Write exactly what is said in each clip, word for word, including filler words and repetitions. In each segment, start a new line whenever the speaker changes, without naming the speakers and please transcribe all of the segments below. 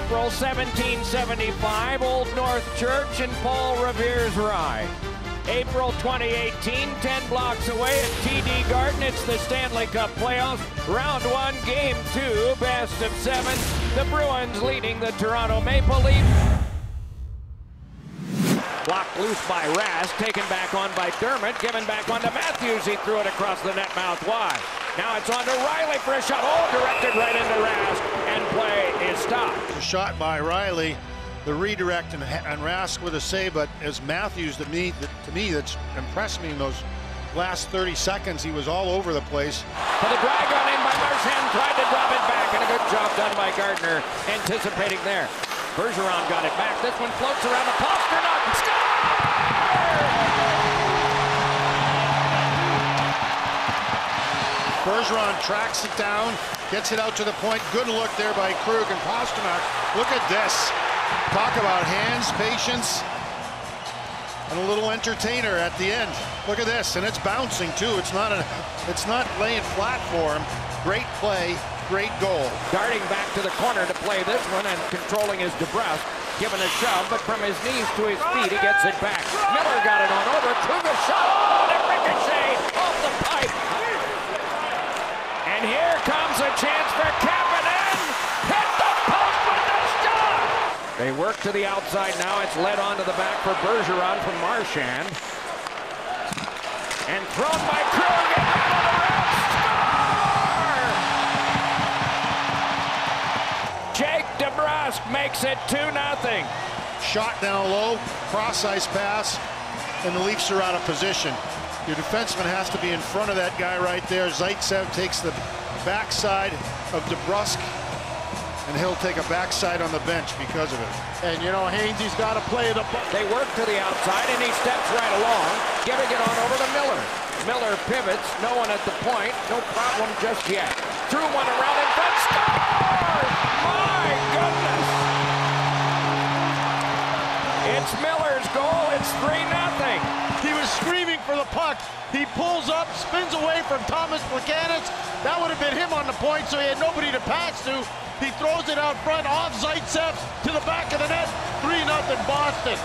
April seventeen seventy-five, Old North Church and Paul Revere's Rye. April twenty eighteen, ten blocks away at T D Garden, it's the Stanley Cup playoffs. Round one, game two, best of seven. The Bruins leading the Toronto Maple Leafs. Blocked loose by Rask, taken back on by Dermott, given back on to Matthews. He threw it across the net mouth wide. Now it's on to Riley for a shot. Oh, directed right into Rask, and play is stopped.
A shot by Riley, the redirect, and, and Rask with a save, but as Matthews, to me, to me, that's impressed me in those last thirty seconds. He was all over the place.
For the drag on in by Marchand, tried to drop it back, and a good job done by Gardner, anticipating there. Bergeron got it back. This one floats around the Pastrnak and scores!
Bergeron tracks it down, gets it out to the point. Good look there by Krug and Pastrnak. Look at this. Talk about hands, patience, and a little entertainer at the end. Look at this, and it's bouncing too. It's not a, it's not laying flat for him. Great play. Great goal.
Darting back to the corner to play this one and controlling his DeBrusk. Given a shove, but from his knees to his feet, he gets it back. Miller got it on over. Kruger shot. Oh, and ricochet off the pipe. And here comes a chance for Kapanen. Hit the post with the shot. They work to the outside now. It's led onto the back for Bergeron from Marchand. And thrown by Krug. Jake DeBrusk makes it two nothing.
Shot down low, cross-ice pass, and the Leafs are out of position. Your defenseman has to be in front of that guy right there. Zaitsev takes the backside of DeBrusk, and he'll take a backside on the bench because of it.
And you know, Hainsey's got to play the...
They work to the outside, and he steps right along, giving it on over to Miller. Miller pivots, no one at the point, no problem just yet. Threw one around in front, scores! My goodness! It's Miller's goal, it's three nothing.
He was screaming for the puck. He pulls up, spins away from Thomas Plekanec. That would have been him on the point, so he had nobody to pass to. He throws it out front, off Zaitsev, to the back of the net. three nothing Boston.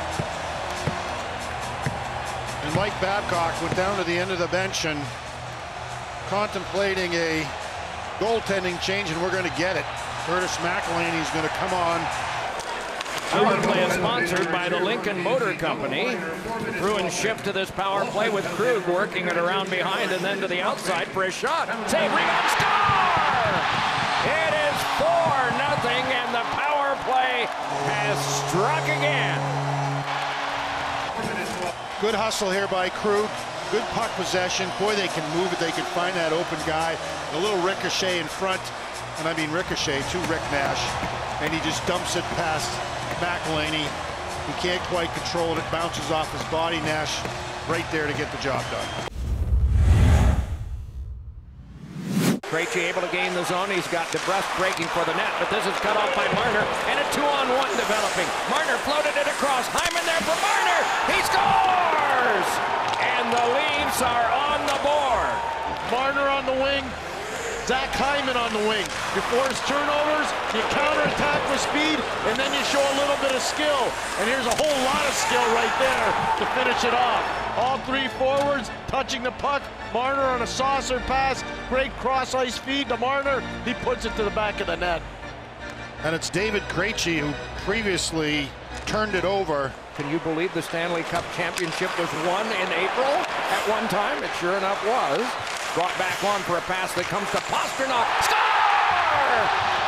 And Mike Babcock went down to the end of the bench and contemplating a goaltending change, and we're going to get it. Curtis McElhinney is going to come on.
Power play is sponsored by the Lincoln Motor Company. Bruins shift to this power play with Krug working it around behind and then to the outside for a shot. Save, rebound, score! It is four nothing, and the power play has struck again.
Good hustle here by Krug. Good puck possession. Boy, they can move it. They can find that open guy. A little ricochet in front. And I mean ricochet to Rick Nash. And he just dumps it past McElhinney. He can't quite control it. It bounces off his body. Nash right there to get the job done.
Krejci able to gain the zone. He's got DeBrusk breaking for the net, but this is cut off by Marner, and a two-on-one developing. Marner floated it across. Hyman there for Marner. He scores! And the Leafs are on the board.
Marner on the wing. Zach Hyman on the wing. You force turnovers, you counterattack with speed, and then you show a little bit of skill. And here's a whole lot of skill right there to finish it off. All three forwards touching the puck. Marner on a saucer pass. Great cross-ice feed to Marner. He puts it to the back of the net.
And it's David Krejci who previously turned it over.
Can you believe the Stanley Cup championship was won in April at one time? It sure enough was. Brought back on for a pass that comes to Pastrnak. Score!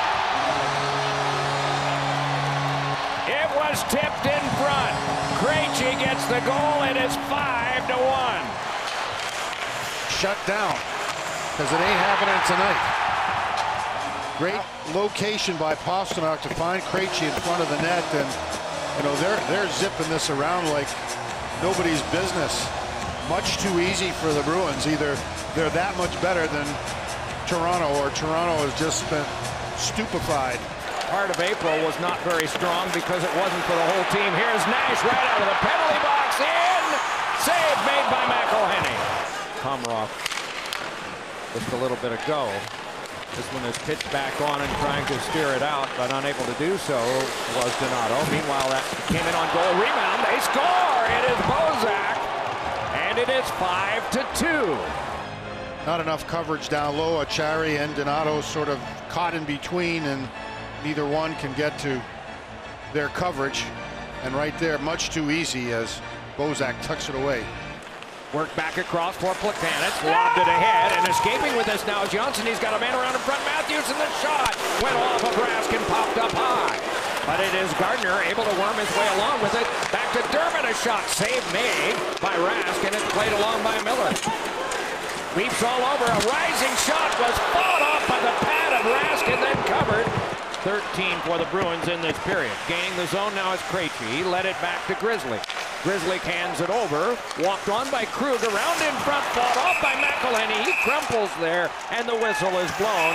It was tipped in front. Krejci gets the goal. It is five to one.
Shut down, because it ain't happening tonight. Great location by Pastrnak to find Krejci in front of the net, and you know they're they're zipping this around like nobody's business. Much too easy for the Bruins. Either they're that much better than Toronto, or Toronto has just been stupefied.
Part of April was not very strong because it wasn't for the whole team. Here's Nash right out of the penalty box. In! Save made by McElhinney. Komarov. Just a little bit ago. This one is pitched back on and trying to steer it out, but unable to do so was Donato. Meanwhile, that came in on goal. Rebound. They score. It is Bozak, and it is five to two.
Not enough coverage down low. Acciari and Donato sort of caught in between, and neither one can get to their coverage. And right there, much too easy as Bozak tucks it away.
Work back across for Plekanec, lobbed it ahead, and escaping with this now is Johnson. He's got a man around in front. Matthews, and the shot went off of Rask and popped up high. But it is Gardner able to worm his way along with it. Back to Dermott, a shot save made by Rask, and it's played along by Miller. Leaps all over. A rising shot was fought off by the pad of Rask and then covered. thirteen for the Bruins in this period. Gaining the zone now is Krejci. He led it back to Grizzly. Grizzly hands it over. Walked on by Krug. Around in front. Fought off by McElhinney. He crumples there, and the whistle is blown.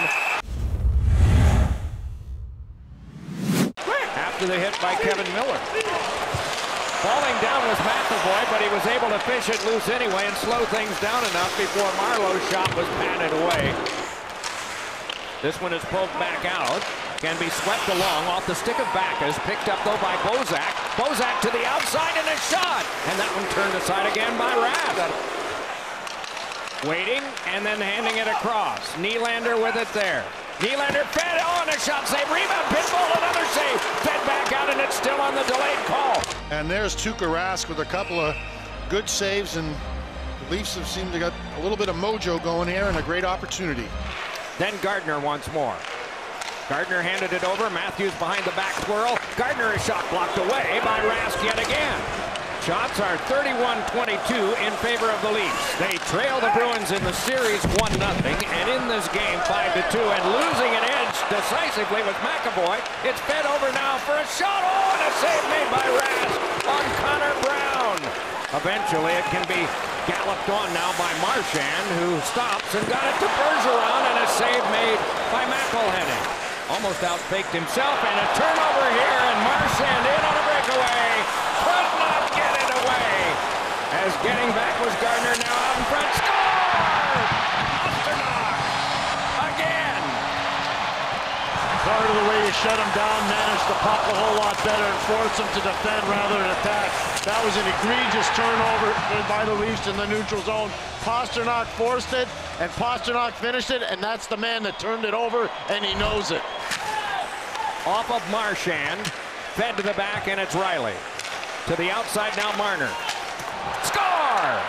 After the hit by Kevin Miller. Falling down was McAvoy, but he was able to fish it loose anyway and slow things down enough before Marlowe's shot was patted away. This one is pulled back out. Can be swept along off the stick of Backes. Picked up, though, by Bozak. Bozak to the outside and a shot. And that one turned aside again by Rask. Waiting and then handing it across. Nylander with it there. Nylander fed on a shot save. Rebound. Pitbull, another save. Fed back out, and it's still on the delayed call.
And there's Tuukka Rask with a couple of good saves, and the Leafs have seemed to get a little bit of mojo going here and a great opportunity.
Then Gardner once more. Gardner handed it over. Matthews behind the back twirl. Gardner is shot blocked away by Rask yet again. Shots are thirty-one twenty-two in favor of the Leafs. They trail the Bruins in the series one nothing, and in this game five to two, and losing an edge decisively with McAvoy. It's fed over now for a shot. Oh, and a save made by Rask on Connor Brown. Eventually, it can be galloped on now by Marchand, who stops and got it to Bergeron, and a save made by McElhinney. Almost outfaked himself, and a turnover here, and Marchand in on a breakaway. Could not get it away. As getting back was Gardner, now out in front. Score! Pastrnak! Again!
Part of the way you shut him down, managed the puck a whole lot better and forced him to defend rather than attack. That was an egregious turnover by the Leafs in the neutral zone. Pastrnak forced it, and Pastrnak finished it, and that's the man that turned it over, and he knows it.
Off of Marchand, fed to the back, and it's Riley. To the outside now, Marner. Score!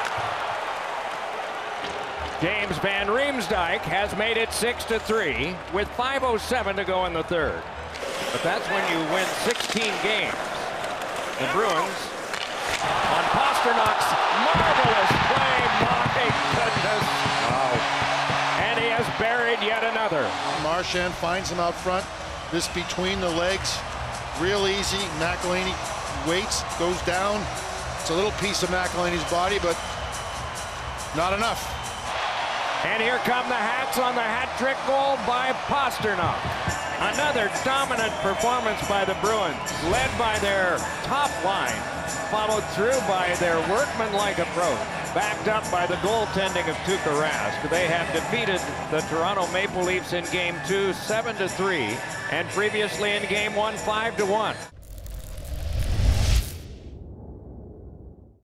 James Van Riemsdyk has made it six to three with five oh seven to go in the third. But that's when you win sixteen games. The Bruins on Pasternak's marvelous play. My goodness. Wow. And he has buried yet another.
Marchand finds him out front. This between the legs. Real easy. McElhinney waits, goes down. It's a little piece of McElhinney's body, but not enough.
And here come the hats on the hat trick goal by Pastrnak. Another dominant performance by the Bruins, led by their top line, followed through by their workmanlike approach, backed up by the goaltending of Tuukka Rask. They have defeated the Toronto Maple Leafs in game two, seven to three, and previously in game one, five to one.